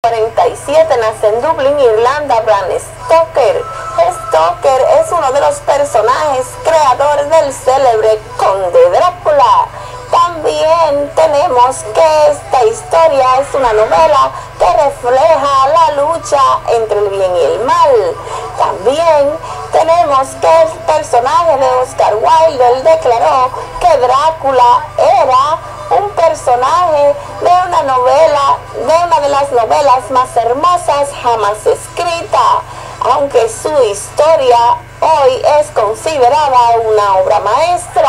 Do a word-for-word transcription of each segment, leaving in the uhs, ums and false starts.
cuarenta y siete nace en Dublín, Irlanda, Bram Stoker. Stoker es uno de los personajes creadores del célebre Conde Drácula. También tenemos que esta historia es una novela que refleja la lucha entre el bien y el mal. También tenemos que el personaje de Oscar Wilde declaró que Drácula era un personaje de una novela, de una de las novelas más hermosas jamás escrita, aunque su historia hoy es considerada una obra maestra.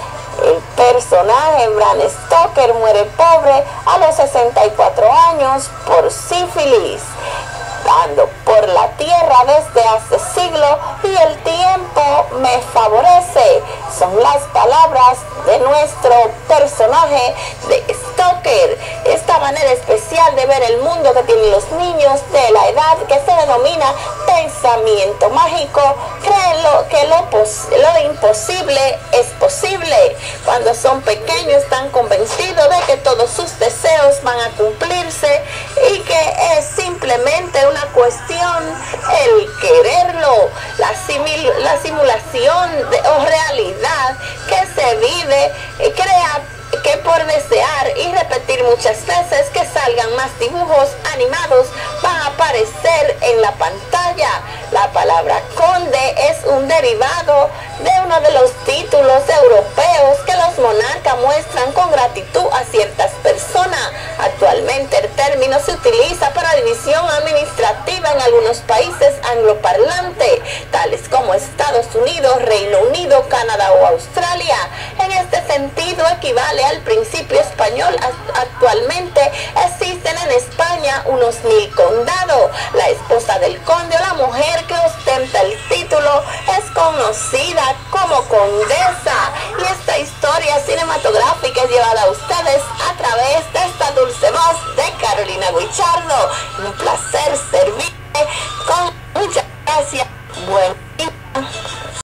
El personaje Bram Stoker muere pobre a los sesenta y cuatro años por sífilis, dando por la tierra desde hace siglos y el tiempo me favorece. Son las palabras de nuestro personaje de Stoker. Esta manera especial de ver el mundo que tienen los niños de la edad que se denomina pensamiento mágico, creen lo, que lo, lo imposible es posible. Cuando son pequeños están convencidos de que todos sus deseos van a cumplirse y que es simplemente una cuestión el quererlo, la, simil, la simulación de, o realidad que se vive y crea que por desear y repetir muchas veces que salgan más dibujos animados van a aparecer en la pantalla. La palabra conde es un derivado de uno de los títulos europeos que los monarcas muestran con gratitud a ciertas personas. Actualmente el término se utiliza para división administrativa en algunos países angloparlantes, tales como Estados Unidos, Reino Unido, Canadá o Australia. En este sentido equivale al principio español. Actualmente existen en España unos mil condados. La esposa del conde o la mujer que ostenta el título es conocida como condesa. Y esta historia cinematográfica es llevada a ustedes a través de esta dulce voz de Carolina Guichardo. Un placer ser